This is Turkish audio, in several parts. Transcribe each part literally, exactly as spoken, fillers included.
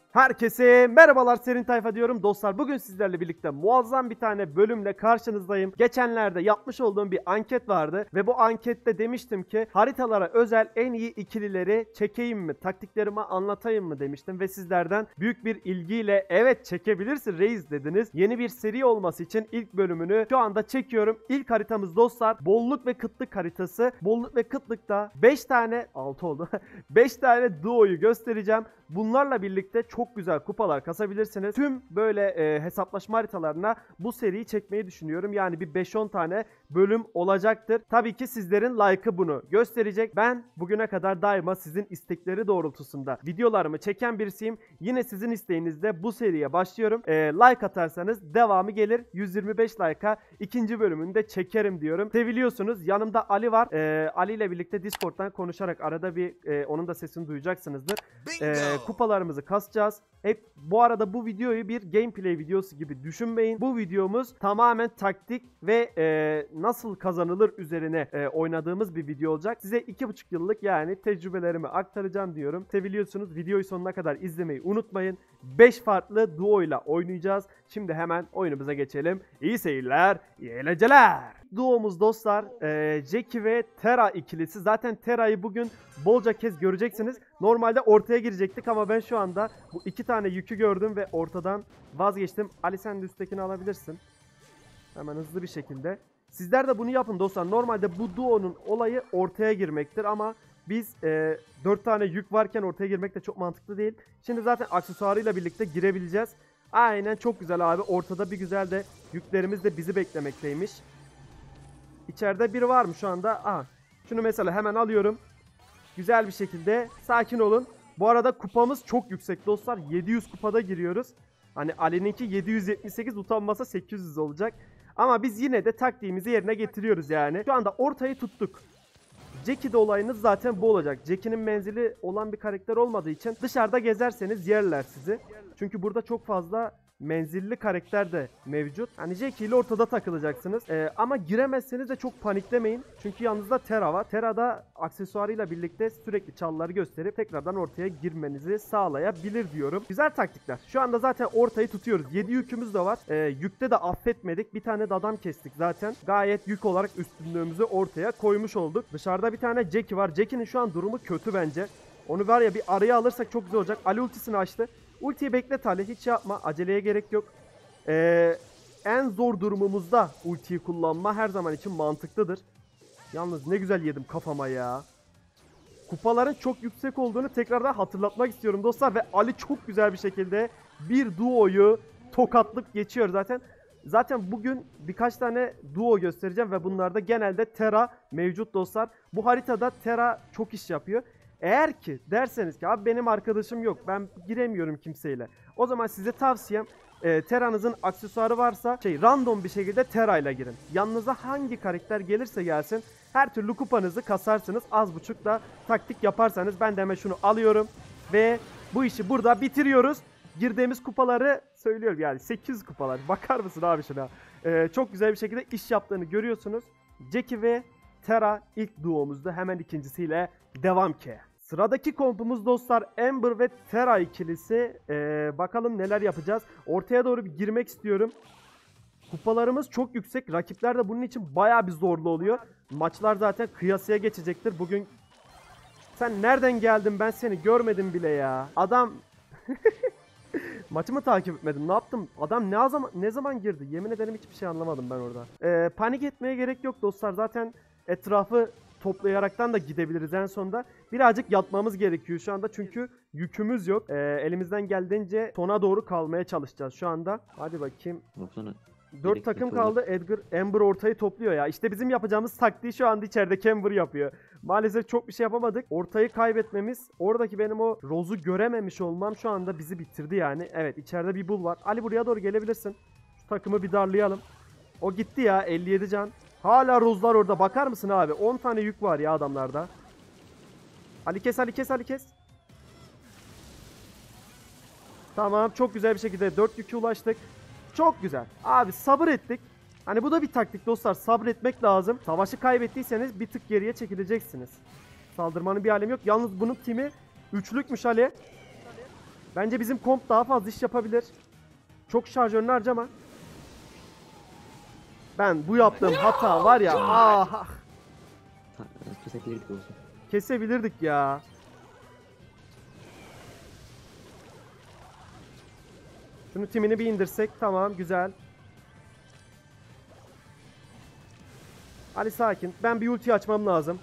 Herkese merhabalar, Serin Tayfa diyorum dostlar. Bugün sizlerle birlikte muazzam bir tane bölümle karşınızdayım. Geçenlerde yapmış olduğum bir anket vardı ve bu ankette demiştim ki haritalara özel en iyi ikilileri çekeyim mi, taktiklerimi anlatayım mı demiştim ve sizlerden büyük bir ilgiyle evet çekebilirsin reis dediniz. Yeni bir seri olması için ilk bölümünü şu anda çekiyorum. İlk haritamız dostlar bolluk ve kıtlık haritası. Bolluk ve kıtlıkta beş tane altı oldu. beş tane duoyu göstereceğim. Bunlarla birlikte çok güzel kupalar kasabilirsiniz. Tüm böyle e, hesaplaşma haritalarına bu seriyi çekmeyi düşünüyorum. Yani bir beş on tane bölüm olacaktır. Tabii ki sizlerin like'ı bunu gösterecek. Ben bugüne kadar daima sizin istekleri doğrultusunda videolarımı çeken birisiyim. Yine sizin isteğinizle bu seriye başlıyorum. E, like atarsanız devamı gelir. yüz yirmi beş like'a ikinci bölümünü de çekerim diyorum. Seviliyorsunuz. Yanımda Ali var. E, Ali ile birlikte Discord'dan konuşarak arada bir e, onun da sesini duyacaksınızdır. E, kupalarımızı kasacağız. Hep bu arada bu videoyu bir gameplay videosu gibi düşünmeyin. Bu videomuz tamamen taktik ve e, nasıl kazanılır üzerine e, oynadığımız bir video olacak. Size iki buçuk yıllık yani tecrübelerimi aktaracağım diyorum. Seviliyorsunuz. Videoyu sonuna kadar izlemeyi unutmayın. beş farklı duo ile oynayacağız. Şimdi hemen oyunumuza geçelim. İyi seyirler, iyi eğlenceler. Duomuz dostlar e, Jackie ve Tera ikilisi. Zaten Tera'yı bugün bolca kez göreceksiniz. Normalde ortaya girecektik ama ben şu anda bu iki tane yükü gördüm ve ortadan vazgeçtim. Ali sen de üsttekini alabilirsin. Hemen hızlı bir şekilde. Sizler de bunu yapın dostlar. Normalde bu duonun olayı ortaya girmektir ama biz e, dört tane yük varken ortaya girmek de çok mantıklı değil. Şimdi zaten aksesuarıyla birlikte girebileceğiz. Aynen çok güzel abi. Ortada bir güzel de yüklerimiz de bizi beklemekteymiş. İçeride biri var mı şu anda? Aha. Şunu mesela hemen alıyorum. Güzel bir şekilde sakin olun. Bu arada kupamız çok yüksek dostlar. yedi yüz kupada giriyoruz. Hani Ali'ninki yedi yüz yetmiş sekiz, utanmasa sekiz yüz olacak. Ama biz yine de taktiğimizi yerine getiriyoruz yani. Şu anda ortayı tuttuk. Jackie'de olayınız zaten bu olacak. Jackie'nin menzili olan bir karakter olmadığı için dışarıda gezerseniz yerler sizi. Çünkü burada çok fazla menzilli karakter de mevcut. Hani Jackie ile ortada takılacaksınız. Ee, ama giremezseniz de çok paniklemeyin. Çünkü yanınızda Tera var. Tera da aksesuarıyla birlikte sürekli çalları gösterip tekrardan ortaya girmenizi sağlayabilir diyorum. Güzel taktikler. Şu anda zaten ortayı tutuyoruz. yedi yükümüz de var. Ee, yükte de affetmedik. Bir tane de adam kestik zaten. Gayet yük olarak üstünlüğümüzü ortaya koymuş olduk. Dışarıda bir tane Jackie var. Jackie'nin şu an durumu kötü bence. Onu var ya bir araya alırsak çok güzel olacak. Ali ultisini açtı. Ultiyi beklet Ali, hiç yapma, aceleye gerek yok. Ee, en zor durumumuzda ultiyi kullanma her zaman için mantıklıdır. Yalnız ne güzel yedim kafama ya. Kupaların çok yüksek olduğunu tekrardan hatırlatmak istiyorum dostlar. Ve Ali çok güzel bir şekilde bir duoyu tokatlık geçiyor zaten. Zaten bugün birkaç tane duo göstereceğim ve bunlarda genelde Tera mevcut dostlar. Bu haritada Tera çok iş yapıyor. Eğer ki derseniz ki abi benim arkadaşım yok, ben giremiyorum kimseyle, o zaman size tavsiyem e, Tera'nızın aksesuarı varsa şey random bir şekilde Tera ile girin. Yanınıza hangi karakter gelirse gelsin her türlü kupanızı kasarsınız. Az buçuk da taktik yaparsanız ben de hemen şunu alıyorum ve bu işi burada bitiriyoruz. Girdiğimiz kupaları söylüyorum yani sekiz kupalar, bakar mısın abi şuna. E, çok güzel bir şekilde iş yaptığını görüyorsunuz. Jackie ve Tera ilk duomuzda, hemen ikincisiyle devam ki. Sıradaki kompumuz dostlar Ember ve Tera ikilisi. Ee, bakalım neler yapacağız. Ortaya doğru bir girmek istiyorum. Kupalarımız çok yüksek. Rakipler de bunun için bayağı bir zorlu oluyor. Maçlar zaten kıyasıya geçecektir. Bugün sen nereden geldin, ben seni görmedim bile ya. Adam maçımı takip etmedim. Ne yaptım? Adam ne zaman ne zaman girdi? Yemin ederim hiçbir şey anlamadım ben orada. Ee, panik etmeye gerek yok dostlar. Zaten etrafı toplayaraktan da gidebiliriz en sonunda. Birazcık yatmamız gerekiyor şu anda çünkü yükümüz yok. Ee, elimizden geldiğince sona doğru kalmaya çalışacağız şu anda. Hadi bakayım. Baksana. dört takım kaldı. Edgar, Ember ortayı topluyor ya. İşte bizim yapacağımız taktiği şu anda içeride Ember yapıyor. Maalesef çok bir şey yapamadık. Ortayı kaybetmemiz, oradaki benim o Rose'u görememiş olmam şu anda bizi bitirdi yani. Evet, içeride bir bull var. Ali buraya doğru gelebilirsin. Şu takımı bir darlayalım. O gitti ya, elli yedi can. Hala Rose'lar orada, bakar mısın abi? on tane yük var ya adamlarda. Ali kes, Ali kes, Ali kes. Tamam, çok güzel bir şekilde dört yükü ulaştık. Çok güzel. Abi sabır ettik. Hani bu da bir taktik dostlar. Sabretmek lazım. Savaşı kaybettiyseniz bir tık geriye çekileceksiniz. Saldırmanın bir alemi yok. Yalnız bunun timi üçlükmüş Ali. Bence bizim komp daha fazla iş yapabilir. Çok şarjörünü harcama. Ben bu yaptığım hata var ya. Ah. Kesebilirdik olsun. Kesebilirdik ya. Şunu timini bir indirsek. Tamam, güzel. Ali sakin. Ben bir ulti açmam lazım.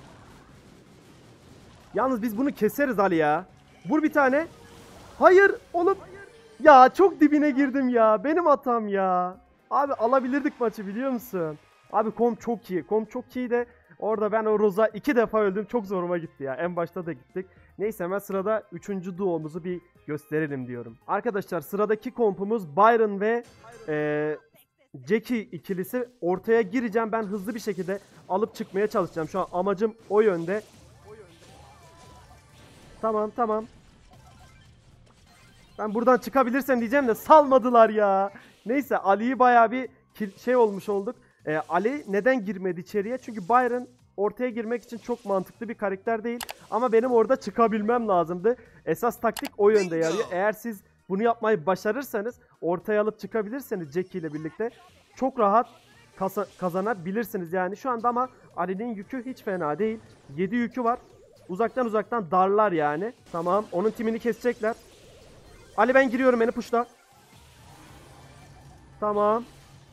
Yalnız biz bunu keseriz Ali ya. Vur bir tane. Hayır oğlum. Ya çok dibine girdim ya. Benim hatam ya. Abi alabilirdik maçı, biliyor musun? Abi kom çok iyi. Kom çok iyi de orada ben o Roza iki defa öldüm. Çok zoruma gitti ya. En başta da gittik. Neyse, hemen sırada üçüncü duomuzu bir gösterelim diyorum. Arkadaşlar, sıradaki kompumuz Byron ve ee, Jackie ikilisi. Ortaya gireceğim. Ben hızlı bir şekilde alıp çıkmaya çalışacağım. Şu an amacım o yönde. Tamam tamam. Ben buradan çıkabilirsem diyeceğim de salmadılar ya. Neyse, Ali'yi bayağı bir şey olmuş olduk. Ee, Ali neden girmedi içeriye? Çünkü Byron ortaya girmek için çok mantıklı bir karakter değil. Ama benim orada çıkabilmem lazımdı. Esas taktik o yönde yarıyor. Eğer siz bunu yapmayı başarırsanız, ortaya alıp çıkabilirseniz Jackie ile birlikte çok rahat kazanabilirsiniz yani. Şu anda ama Ali'nin yükü hiç fena değil. yedi yükü var. Uzaktan uzaktan darlar yani. Tamam, onun timini kesecekler. Ali ben giriyorum, beni puşla. Tamam.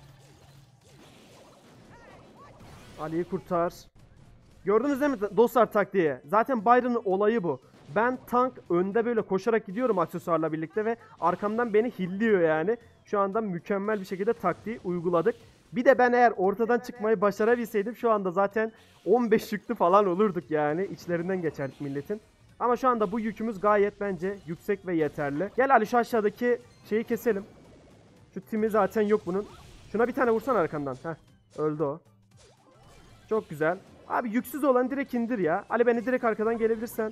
Ali'yi kurtar. Gördünüz değil mi dostlar taktiği? Zaten Byron'ın olayı bu. Ben tank önde böyle koşarak gidiyorum aksesuarla birlikte ve arkamdan beni hilliyor yani. Şu anda mükemmel bir şekilde taktiği uyguladık. Bir de ben eğer ortadan çıkmayı başarabilseydim şu anda zaten on beş yüklü falan olurduk yani. İçlerinden geçerdik milletin. Ama şu anda bu yükümüz gayet bence yüksek ve yeterli. Gel Ali, şu aşağıdaki şeyi keselim. Şu timi zaten yok bunun. Şuna bir tane vursan arkamdan. Heh, öldü o. Çok güzel. Abi yüksüz olan direkt indir ya. Ali, beni direkt arkadan gelebilirsen.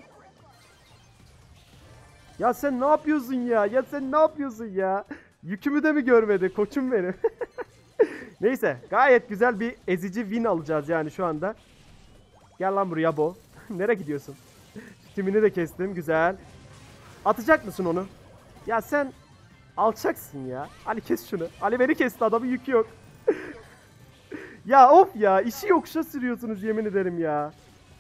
Ya sen ne yapıyorsun ya? Ya sen ne yapıyorsun ya? Yükümü de mi görmedi koçum benim? Neyse, gayet güzel bir ezici win alacağız yani şu anda. Gel lan buraya Bo. Nereye gidiyorsun? Timini de kestim, güzel. Atacak mısın onu? Ya sen alçaksın ya. Ali kes şunu. Ali beni kesti, adamın yükü yok. Ya of ya, işi yokuşa sürüyorsunuz yemin ederim ya.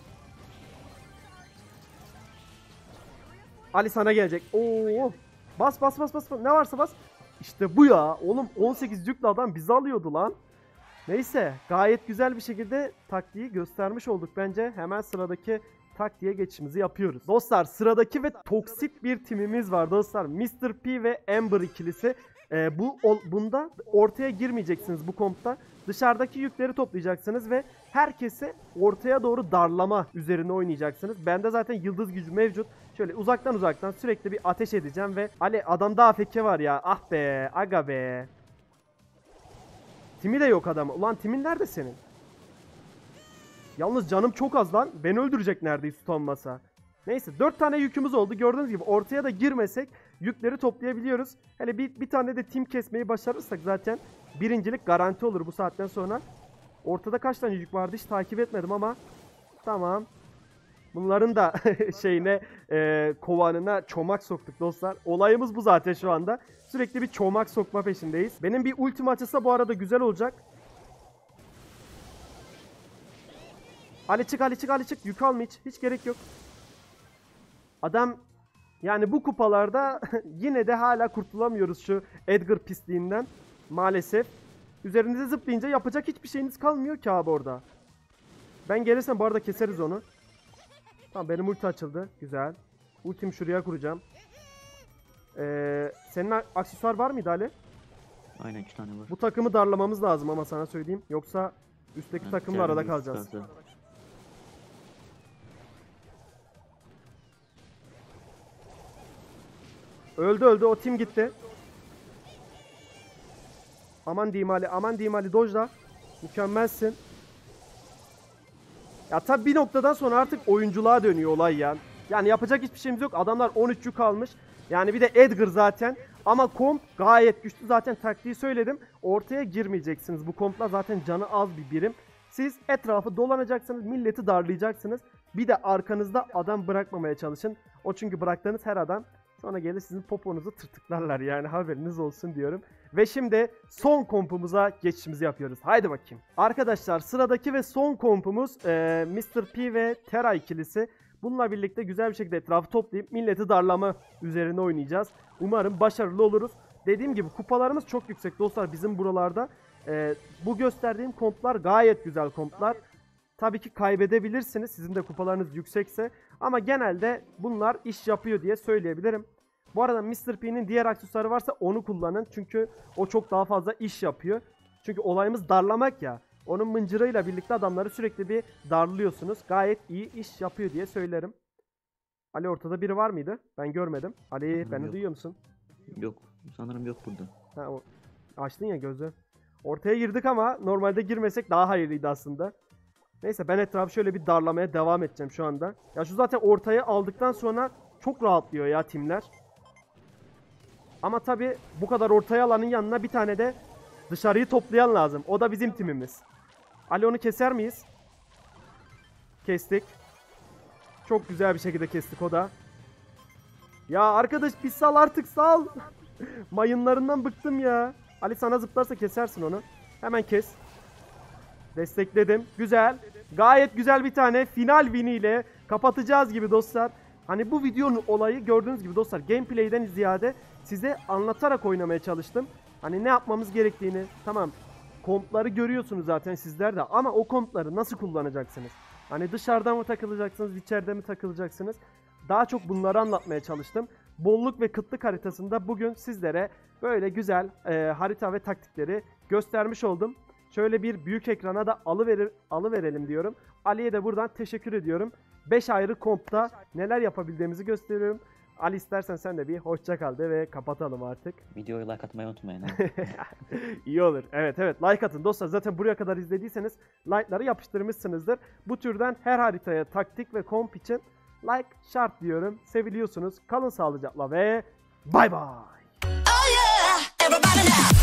Ali sana gelecek. Oo. Bas bas bas bas. Ne varsa bas. İşte bu ya. Oğlum on sekiz yüklü adam bizi alıyordu lan. Neyse, gayet güzel bir şekilde taktiği göstermiş olduk bence. Hemen sıradaki taktiğe geçişimizi yapıyoruz. Dostlar, sıradaki ve toksit bir timimiz var dostlar. mister P ve Amber ikilisi. Ee, bu bunda ortaya girmeyeceksiniz bu kompta. Dışarıdaki yükleri toplayacaksınız ve herkese ortaya doğru darlama üzerine oynayacaksınız. Bende zaten yıldız gücü mevcut. Şöyle uzaktan uzaktan sürekli bir ateş edeceğim ve Ali adamda A F K var ya. Ah be, aga be. Timi de yok adam. Ulan timin nerede senin? Yalnız canım çok az lan. Beni öldürecek neredeyse tutanmasa. Neyse, dört tane yükümüz oldu. Gördüğünüz gibi ortaya da girmesek yükleri toplayabiliyoruz. Hele bir, bir tane de tim kesmeyi başarırsak zaten birincilik garanti olur bu saatten sonra. Ortada kaç tane yük vardı hiç takip etmedim ama tamam. Bunların da şeyine e, kovanına çomak soktuk dostlar. Olayımız bu zaten şu anda. Sürekli bir çomak sokma peşindeyiz. Benim bir ultim açılsa bu arada güzel olacak. Ali çık, Ali çık, Ali çık. Yük alma hiç. Hiç gerek yok. Adam yani bu kupalarda yine de hala kurtulamıyoruz şu Edgar pisliğinden. Maalesef. Üzerinize zıplayınca yapacak hiçbir şeyiniz kalmıyor ki abi orada. Ben gelirsem bu arada keseriz onu. Tamam, benim ulti açıldı. Güzel. Ultimi şuraya kuracağım. Ee, senin aksesuar var mıydı Ali? Aynen, iki tane var. Bu takımı darlamamız lazım ama sana söyleyeyim. Yoksa üstteki Evet, takımla arada kalacağız. Çıkarsa. Öldü öldü, o tim gitti. Aman diyeyim Ali, aman diyeyim Ali, dojla. Mükemmelsin. Ya tabi bir noktadan sonra artık oyunculuğa dönüyor olay ya. Yani yapacak hiçbir şeyimiz yok. Adamlar on üç yük almış. Yani bir de Edgar zaten. Ama komp gayet güçlü, zaten taktiği söyledim. Ortaya girmeyeceksiniz. Bu kompla zaten canı az bir birim. Siz etrafı dolanacaksınız, milleti darlayacaksınız. Bir de arkanızda adam bırakmamaya çalışın. O çünkü bıraktığınız her adam Sonra gelir sizin poponuzu tırtıklarlar yani, haberiniz olsun diyorum. Ve şimdi son kompumuza geçişimizi yapıyoruz. Haydi bakayım. Arkadaşlar sıradaki ve son kompumuz e, mister P ve Terra ikilisi. Bununla birlikte güzel bir şekilde etrafı toplayıp milleti darlama üzerine oynayacağız. Umarım başarılı oluruz. Dediğim gibi kupalarımız çok yüksek dostlar bizim buralarda. E, bu gösterdiğim komplar gayet güzel komplar. Tabii ki kaybedebilirsiniz sizin de kupalarınız yüksekse. Ama genelde bunlar iş yapıyor diye söyleyebilirim. Bu arada mister P'nin diğer aksesuarı varsa onu kullanın. Çünkü o çok daha fazla iş yapıyor. Çünkü olayımız darlamak ya. Onun mıncırıyla birlikte adamları sürekli bir darlıyorsunuz. Gayet iyi iş yapıyor diye söylerim. Ali ortada biri var mıydı? Ben görmedim. Ali Sanırım beni yok. duyuyor musun? Yok. Sanırım yok burada. Ha, o... Açtın ya gözü. Ortaya girdik ama normalde girmesek daha hayırlıydı aslında. Neyse ben etrafı şöyle bir darlamaya devam edeceğim şu anda. Ya şu zaten ortaya aldıktan sonra çok rahatlıyor ya timler. Ama tabi bu kadar ortaya alanın yanına bir tane de dışarıyı toplayan lazım. O da bizim timimiz. Ali onu keser miyiz? Kestik. Çok güzel bir şekilde kestik o da. Ya arkadaş bir sal artık sal. Mayınlarından bıktım ya. Ali sana zıplarsa kesersin onu. Hemen kes. Destekledim. Güzel. Gayet güzel bir tane final win ile kapatacağız gibi dostlar. Hani bu videonun olayı gördüğünüz gibi dostlar gameplay'den ziyade size anlatarak oynamaya çalıştım. Hani ne yapmamız gerektiğini, tamam kompları görüyorsunuz zaten sizler de ama o kompları nasıl kullanacaksınız? Hani dışarıda mı takılacaksınız, içeride mi takılacaksınız? Daha çok bunları anlatmaya çalıştım. Bolluk ve kıtlık haritasında bugün sizlere böyle güzel e, harita ve taktikleri göstermiş oldum. Şöyle bir büyük ekrana da alıverir, alıverelim diyorum. Ali'ye de buradan teşekkür ediyorum. beş ayrı kompta neler yapabildiğimizi gösteriyorum. Ali istersen sen de bir hoşça kal de ve kapatalım artık. Videoyu like atmayı unutmayın. Ha. İyi olur. Evet evet like atın dostlar. Zaten buraya kadar izlediyseniz like'ları yapıştırmışsınızdır. Bu türden her haritaya taktik ve komp için like şart diyorum. Seviliyorsunuz. Kalın sağlıcakla ve bay bay. Oh yeah, everybody now.